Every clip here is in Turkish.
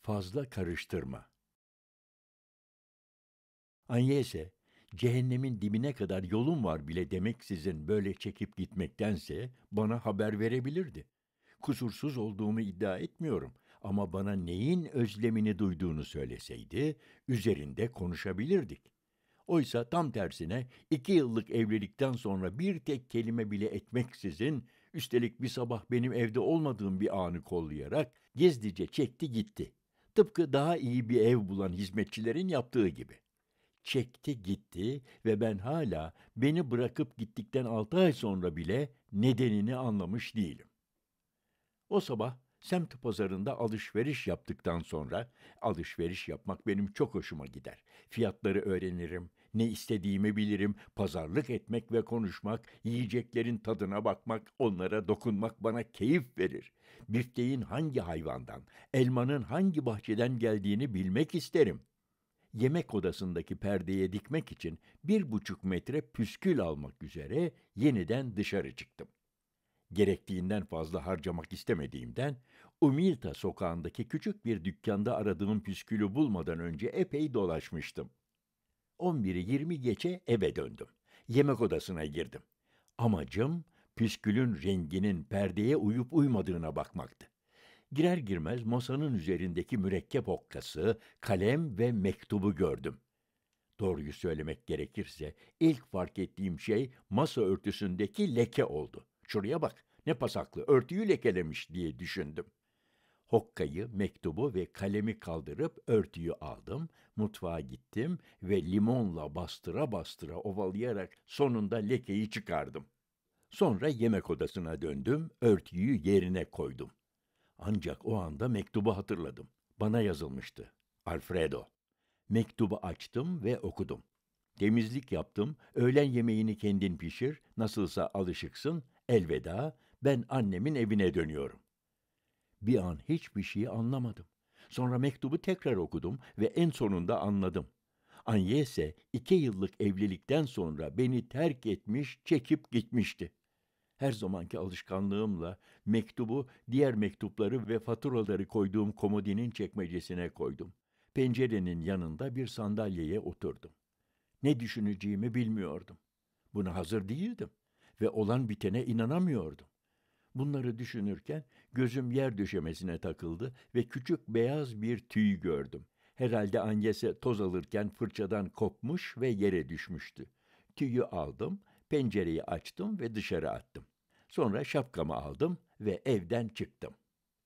Fazla karıştırma. Anyese, cehennemin dibine kadar yolum var bile demeksizin böyle çekip gitmektense bana haber verebilirdi. Kusursuz olduğumu iddia etmiyorum ama bana neyin özlemini duyduğunu söyleseydi, üzerinde konuşabilirdik. Oysa tam tersine 2 yıllık evlilikten sonra bir tek kelime bile etmeksizin, üstelik bir sabah benim evde olmadığım bir anı kollayarak gizlice çekti gitti. Tıpkı daha iyi bir ev bulan hizmetçilerin yaptığı gibi. Çekti gitti ve ben hala beni bırakıp gittikten 6 ay sonra bile nedenini anlamış değilim. O sabah semt pazarında alışveriş yaptıktan sonra, alışveriş yapmak benim çok hoşuma gider. Fiyatları öğrenirim, ne istediğimi bilirim, pazarlık etmek ve konuşmak, yiyeceklerin tadına bakmak, onlara dokunmak bana keyif verir. Bifteğin hangi hayvandan, elmanın hangi bahçeden geldiğini bilmek isterim. Yemek odasındaki perdeye dikmek için 1,5 metre püskül almak üzere yeniden dışarı çıktım. Gerektiğinden fazla harcamak istemediğimden, Umilta sokağındaki küçük bir dükkanda aradığım püskülü bulmadan önce epey dolaşmıştım. 11'i 20 geçe eve döndüm. Yemek odasına girdim. Amacım, püskülün renginin perdeye uyup uymadığına bakmaktı. Girer girmez masanın üzerindeki mürekkep okkası, kalem ve mektubu gördüm. Doğruyu söylemek gerekirse ilk fark ettiğim şey masa örtüsündeki leke oldu. Şuraya bak, ne pasaklı, örtüyü lekelemiş diye düşündüm. Hokkayı, mektubu ve kalemi kaldırıp örtüyü aldım, mutfağa gittim ve limonla bastıra bastıra ovalayarak sonunda lekeyi çıkardım. Sonra yemek odasına döndüm, örtüyü yerine koydum. Ancak o anda mektubu hatırladım. Bana yazılmıştı. Alfredo. Mektubu açtım ve okudum. Temizlik yaptım, öğlen yemeğini kendin pişir, nasılsa alışıksın, elveda, ben annemin evine dönüyorum. Bir an hiçbir şeyi anlamadım. Sonra mektubu tekrar okudum ve en sonunda anladım. Agnese 2 yıllık evlilikten sonra beni terk etmiş, çekip gitmişti. Her zamanki alışkanlığımla mektubu, diğer mektupları ve faturaları koyduğum komodinin çekmecesine koydum. Pencerenin yanında bir sandalyeye oturdum. Ne düşüneceğimi bilmiyordum. Buna hazır değildim ve olan bitene inanamıyordum. Bunları düşünürken gözüm yer döşemesine takıldı ve küçük beyaz bir tüy gördüm. Herhalde Agnese toz alırken fırçadan kopmuş ve yere düşmüştü. Tüyü aldım, pencereyi açtım ve dışarı attım. Sonra şapkamı aldım ve evden çıktım.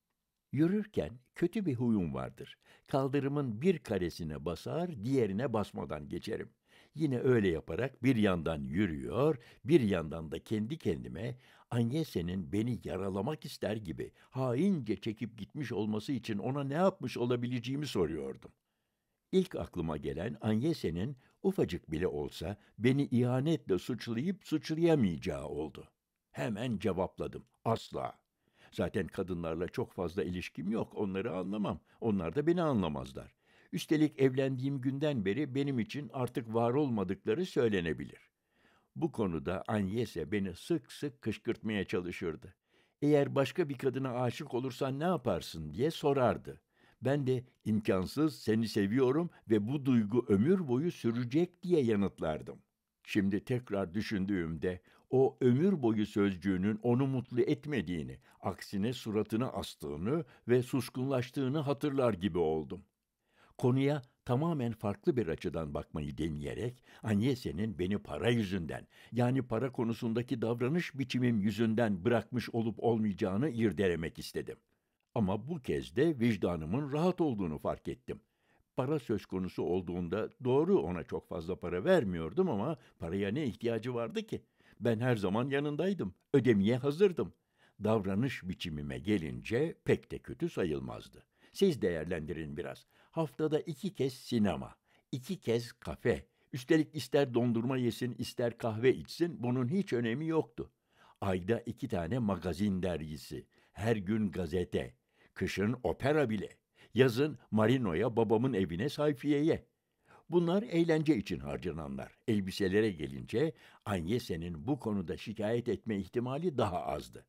Yürürken kötü bir huyum vardır. Kaldırımın bir karesine basar, diğerine basmadan geçerim. Yine öyle yaparak bir yandan yürüyor, bir yandan da kendi kendime Agnese'nin beni yaralamak ister gibi haince çekip gitmiş olması için ona ne yapmış olabileceğimi soruyordum. İlk aklıma gelen Agnese'nin ufacık bile olsa beni ihanetle suçlayıp suçlayamayacağı oldu. Hemen cevapladım. Asla. Zaten kadınlarla çok fazla ilişkim yok, onları anlamam. Onlar da beni anlamazlar. Üstelik evlendiğim günden beri benim için artık var olmadıkları söylenebilir. Bu konuda Agnese beni sık sık kışkırtmaya çalışırdı. Eğer başka bir kadına aşık olursan ne yaparsın diye sorardı. Ben de imkansız, seni seviyorum ve bu duygu ömür boyu sürecek diye yanıtlardım. Şimdi tekrar düşündüğümde o ömür boyu sözcüğünün onu mutlu etmediğini, aksine suratına astığını ve suskunlaştığını hatırlar gibi oldum. Konuya tamamen farklı bir açıdan bakmayı deneyerek, Agnese'nin beni para yüzünden, yani para konusundaki davranış biçimim yüzünden bırakmış olup olmayacağını irdelemek istedim. Ama bu kez de vicdanımın rahat olduğunu fark ettim. Para söz konusu olduğunda doğru ona çok fazla para vermiyordum ama paraya ne ihtiyacı vardı ki? Ben her zaman yanındaydım, ödemeye hazırdım. Davranış biçimime gelince pek de kötü sayılmazdı. Siz değerlendirin biraz. Haftada 2 kez sinema, 2 kez kafe. Üstelik ister dondurma yesin, ister kahve içsin, bunun hiç önemi yoktu. Ayda 2 tane magazin dergisi, her gün gazete, kışın opera bile, yazın marinoya, babamın evine, sayfiyeye. Bunlar eğlence için harcananlar. Elbiselere gelince Agnese'nin bu konuda şikayet etme ihtimali daha azdı.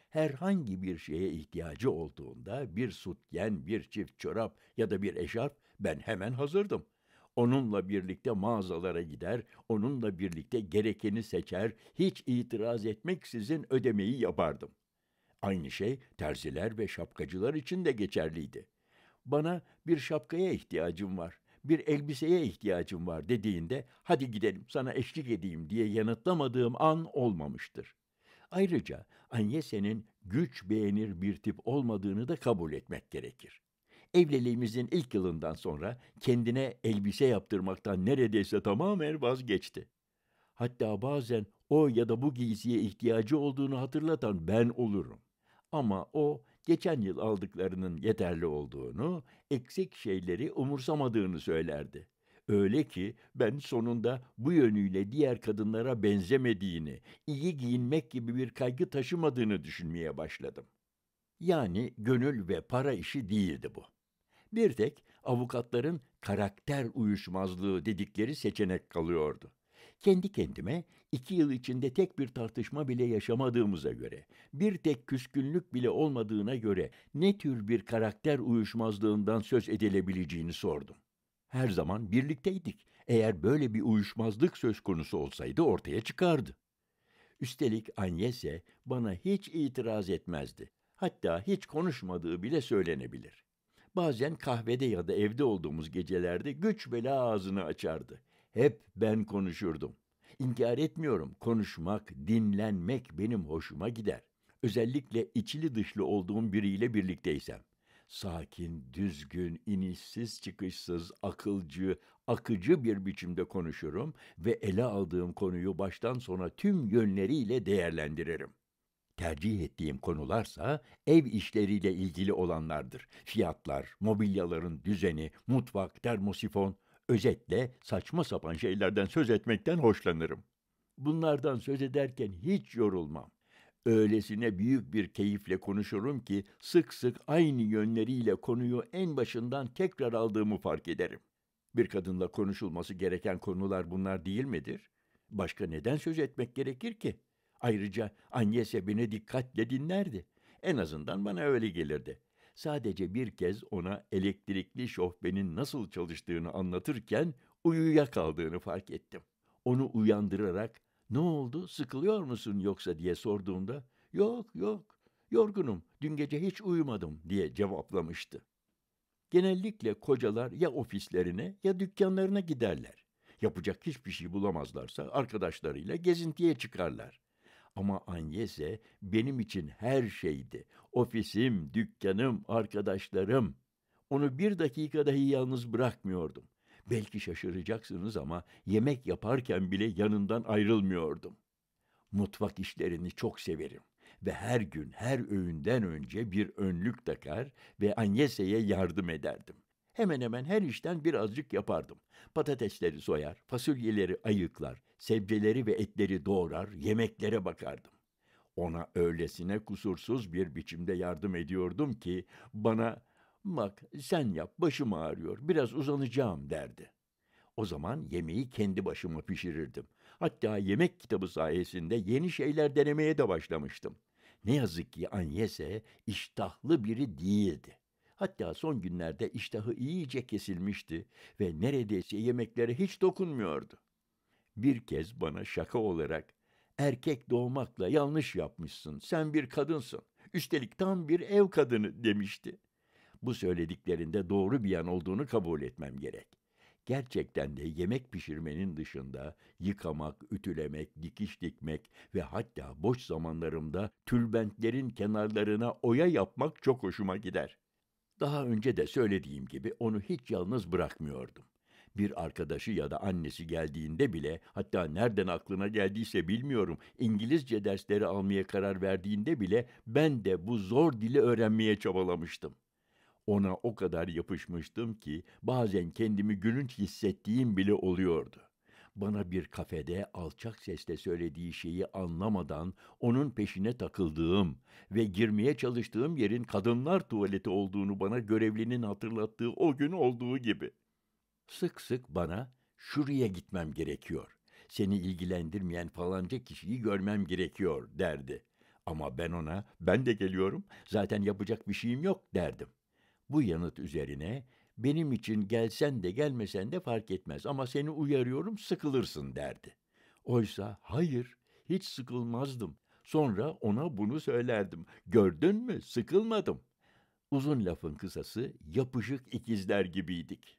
Herhangi bir şeye ihtiyacı olduğunda bir sutyen, bir çift çorap ya da bir eşarp ben hemen hazırdım. Onunla birlikte mağazalara gider, onunla birlikte gerekeni seçer, hiç itiraz etmeksizin ödemeyi yapardım. Aynı şey terziler ve şapkacılar için de geçerliydi. Bana bir şapkaya ihtiyacım var, bir elbiseye ihtiyacım var dediğinde hadi gidelim sana eşlik edeyim diye yanıtlamadığım an olmamıştır. Ayrıca Agnese'nin güç beğenir bir tip olmadığını da kabul etmek gerekir. Evliliğimizin ilk yılından sonra kendine elbise yaptırmaktan neredeyse tamamen vazgeçti. Hatta bazen o ya da bu giysiye ihtiyacı olduğunu hatırlatan ben olurum. Ama o geçen yıl aldıklarının yeterli olduğunu, eksik şeyleri umursamadığını söylerdi. Öyle ki ben sonunda bu yönüyle diğer kadınlara benzemediğini, iyi giyinmek gibi bir kaygı taşımadığını düşünmeye başladım. Yani gönül ve para işi değildi bu. Bir tek avukatların karakter uyuşmazlığı dedikleri seçenek kalıyordu. Kendi kendime 2 yıl içinde tek bir tartışma bile yaşamadığımıza göre, bir tek küskünlük bile olmadığına göre ne tür bir karakter uyuşmazlığından söz edilebileceğini sordum. Her zaman birlikteydik. Eğer böyle bir uyuşmazlık söz konusu olsaydı ortaya çıkardı. Üstelik Agnese bana hiç itiraz etmezdi. Hatta hiç konuşmadığı bile söylenebilir. Bazen kahvede ya da evde olduğumuz gecelerde güç bela ağzını açardı. Hep ben konuşurdum. İnkar etmiyorum, konuşmak, dinlenmek benim hoşuma gider. Özellikle içli dışlı olduğum biriyle birlikteysem. Sakin, düzgün, inişsiz çıkışsız, akılcı, akıcı bir biçimde konuşurum ve ele aldığım konuyu baştan sona tüm yönleriyle değerlendiririm. Tercih ettiğim konularsa ev işleriyle ilgili olanlardır. Fiyatlar, mobilyaların düzeni, mutfak, termosifon, özetle saçma sapan şeylerden söz etmekten hoşlanırım. Bunlardan söz ederken hiç yorulmam. Öylesine büyük bir keyifle konuşurum ki sık sık aynı yönleriyle konuyu en başından tekrar aldığımı fark ederim. Bir kadınla konuşulması gereken konular bunlar değil midir? Başka neden söz etmek gerekir ki? Ayrıca Agnese beni dikkatle dinlerdi. En azından bana öyle gelirdi. Sadece bir kez ona elektrikli şofbenin nasıl çalıştığını anlatırken uyuyakaldığını fark ettim. Onu uyandırarak "Ne oldu, sıkılıyor musun yoksa?" diye sorduğumda "Yok, yok, yorgunum, dün gece hiç uyumadım." diye cevaplamıştı. Genellikle kocalar ya ofislerine ya dükkanlarına giderler. Yapacak hiçbir şey bulamazlarsa arkadaşlarıyla gezintiye çıkarlar. Ama Agnese benim için her şeydi. Ofisim, dükkanım, arkadaşlarım. Onu bir dakika dahi yalnız bırakmıyordum. Belki şaşıracaksınız ama yemek yaparken bile yanından ayrılmıyordum. Mutfak işlerini çok severim ve her gün, her öğünden önce bir önlük takar ve Agnese'ye yardım ederdim. Hemen hemen her işten birazcık yapardım. Patatesleri soyar, fasulyeleri ayıklar, sebzeleri ve etleri doğrar, yemeklere bakardım. Ona öylesine kusursuz bir biçimde yardım ediyordum ki bana "Bak sen yap, başım ağrıyor, biraz uzanacağım." derdi. O zaman yemeği kendi başıma pişirirdim. Hatta yemek kitabı sayesinde yeni şeyler denemeye de başlamıştım. Ne yazık ki Agnese iştahlı biri değildi. Hatta son günlerde iştahı iyice kesilmişti ve neredeyse yemeklere hiç dokunmuyordu. Bir kez bana şaka olarak "Erkek doğmakla yanlış yapmışsın, sen bir kadınsın. Üstelik tam bir ev kadını." demişti. Bu söylediklerinde doğru bir yan olduğunu kabul etmem gerek. Gerçekten de yemek pişirmenin dışında yıkamak, ütülemek, dikiş dikmek ve hatta boş zamanlarımda tülbentlerin kenarlarına oya yapmak çok hoşuma gider. Daha önce de söylediğim gibi onu hiç yalnız bırakmıyordum. Bir arkadaşı ya da annesi geldiğinde bile, hatta nereden aklına geldiyse bilmiyorum, İngilizce dersleri almaya karar verdiğinde bile ben de bu zor dili öğrenmeye çabalamıştım. Ona o kadar yapışmıştım ki bazen kendimi gülünç hissettiğim bile oluyordu. Bana bir kafede alçak sesle söylediği şeyi anlamadan onun peşine takıldığım ve girmeye çalıştığım yerin kadınlar tuvaleti olduğunu bana görevlinin hatırlattığı o gün olduğu gibi. Sık sık bana "Şuraya gitmem gerekiyor. Seni ilgilendirmeyen falanca kişiyi görmem gerekiyor." derdi. Ama ben ona, ben de geliyorum, zaten yapacak bir şeyim yok derdim. Bu yanıt üzerine, benim için gelsen de gelmesen de fark etmez ama seni uyarıyorum sıkılırsın derdi. Oysa hayır, hiç sıkılmazdım. Sonra ona bunu söylerdim. Gördün mü, sıkılmadım. Uzun lafın kısası, yapışık ikizler gibiydik.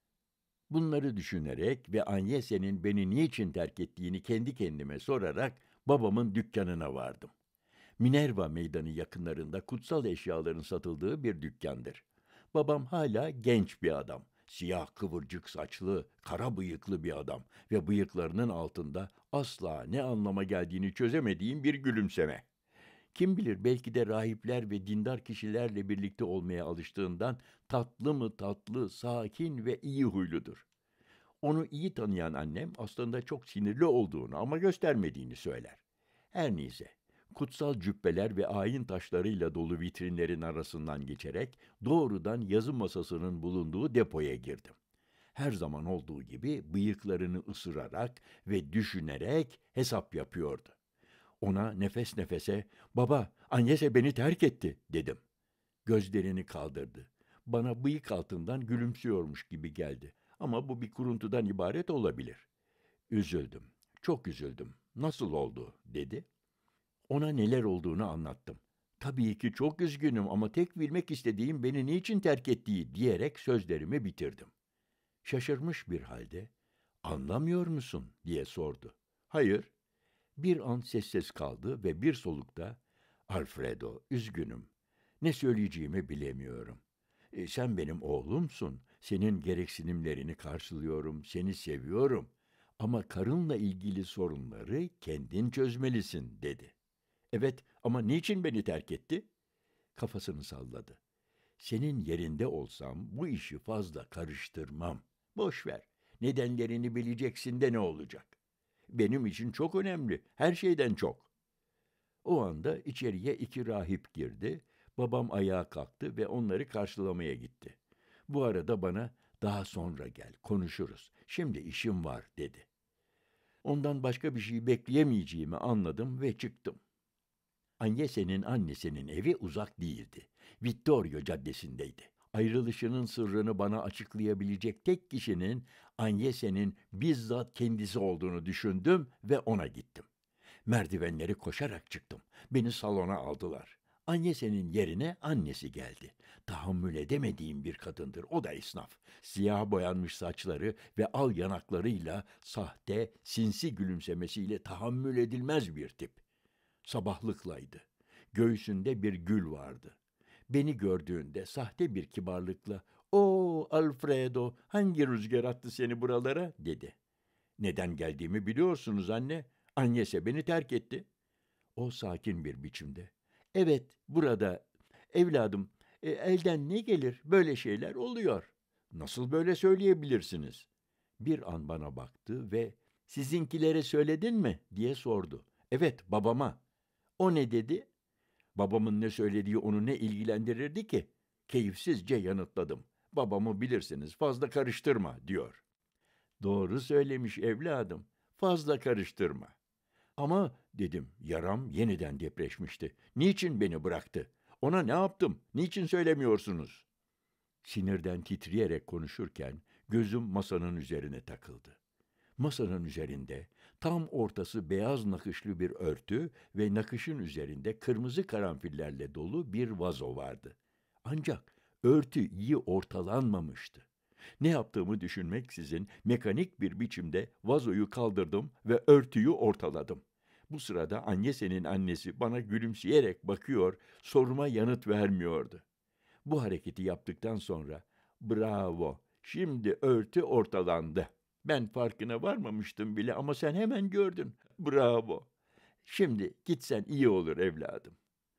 Bunları düşünerek ve Anyese'nin beni niçin terk ettiğini kendi kendime sorarak babamın dükkanına vardım. Minerva Meydanı yakınlarında kutsal eşyaların satıldığı bir dükkandır. Babam hala genç bir adam. Siyah kıvırcık saçlı, kara bıyıklı bir adam ve bıyıklarının altında asla ne anlama geldiğini çözemediğim bir gülümseme. Kim bilir belki de rahipler ve dindar kişilerle birlikte olmaya alıştığından tatlı mı tatlı, sakin ve iyi huyludur. Onu iyi tanıyan annem aslında çok sinirli olduğunu ama göstermediğini söyler. Her neyse, kutsal cübbeler ve ayin taşlarıyla dolu vitrinlerin arasından geçerek doğrudan yazı masasının bulunduğu depoya girdim. Her zaman olduğu gibi bıyıklarını ısırarak ve düşünerek hesap yapıyordu. Ona nefes nefese, "Baba, Anyese beni terk etti." dedim. Gözlerini kaldırdı. Bana bıyık altından gülümsüyormuş gibi geldi. Ama bu bir kuruntudan ibaret olabilir. Üzüldüm. Çok üzüldüm. "Nasıl oldu?" dedi. Ona neler olduğunu anlattım. "Tabii ki çok üzgünüm ama tek bilmek istediğim beni niçin terk ettiği," diyerek sözlerimi bitirdim. Şaşırmış bir halde, "Anlamıyor musun?" diye sordu. "Hayır." Bir an sessiz kaldı ve bir solukta, "Alfredo, üzgünüm. Ne söyleyeceğimi bilemiyorum. Sen benim oğlumsun. Senin gereksinimlerini karşılıyorum, seni seviyorum. Ama karınla ilgili sorunları kendin çözmelisin," dedi. "Evet, ama niçin beni terk etti?" Kafasını salladı. "Senin yerinde olsam bu işi fazla karıştırmam. Boş ver. Nedenlerini bileceksin de ne olacak? Benim için çok önemli, her şeyden çok." O anda içeriye iki rahip girdi. Babam ayağa kalktı ve onları karşılamaya gitti. Bu arada bana, "Daha sonra gel, konuşuruz. Şimdi işim var," dedi. Ondan başka bir şey bekleyemeyeceğimi anladım ve çıktım. Agnese'nin annesinin evi uzak değildi. Vittorio Caddesi'ndeydi. Ayrılışının sırrını bana açıklayabilecek tek kişinin Agnese'nin bizzat kendisi olduğunu düşündüm ve ona gittim. Merdivenleri koşarak çıktım. Beni salona aldılar. Agnese'nin yerine annesi geldi. Tahammül edemediğim bir kadındır. O da esnaf. Siyah boyanmış saçları ve al yanaklarıyla sahte, sinsi gülümsemesiyle tahammül edilmez bir tip. Sabahlıklaydı. Göğsünde bir gül vardı. Beni gördüğünde sahte bir kibarlıkla, "O Alfredo, hangi rüzgar attı seni buralara?" dedi. "Neden geldiğimi biliyorsunuz anne. Annese beni terk etti." O sakin bir biçimde, "Evet, burada. Evladım, elden ne gelir? Böyle şeyler oluyor." "Nasıl böyle söyleyebilirsiniz?" Bir an bana baktı ve "Sizinkilere söyledin mi?" diye sordu. "Evet, babama." "O ne dedi?" "Babamın ne söylediği onu ne ilgilendirirdi ki?" Keyifsizce yanıtladım. "Babamı bilirsiniz, fazla karıştırma," diyor. "Doğru söylemiş evladım, fazla karıştırma." "Ama," dedim, yaram yeniden depreşmişti. "Niçin beni bıraktı? Ona ne yaptım? Niçin söylemiyorsunuz?" Sinirden titreyerek konuşurken gözüm masanın üzerine takıldı. Masanın üzerinde tam ortası beyaz nakışlı bir örtü ve nakışın üzerinde kırmızı karanfillerle dolu bir vazo vardı. Ancak örtü iyi ortalanmamıştı. Ne yaptığımı düşünmeksizin mekanik bir biçimde vazoyu kaldırdım ve örtüyü ortaladım. Bu sırada Agnese'nin annesi bana gülümseyerek bakıyor, soruma yanıt vermiyordu. Bu hareketi yaptıktan sonra, "Bravo, şimdi örtü ortalandı. Ben farkına varmamıştım bile ama sen hemen gördün. Bravo. Şimdi gitsen iyi olur evladım."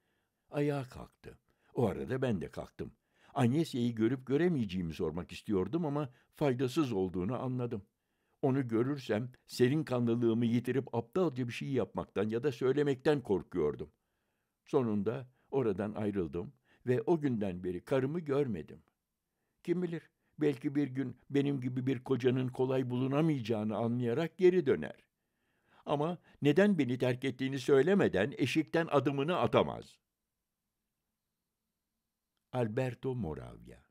Ayağa kalktı. O arada ben de kalktım. Agnesya'yı görüp göremeyeceğimi sormak istiyordum ama faydasız olduğunu anladım. Onu görürsem serin kanlılığımı yitirip aptalca bir şey yapmaktan ya da söylemekten korkuyordum. Sonunda oradan ayrıldım ve o günden beri karımı görmedim. Kim bilir, belki bir gün benim gibi bir kocanın kolay bulunamayacağını anlayarak geri döner. Ama neden beni terk ettiğini söylemeden eşikten adımını atamaz. Alberto Moravia.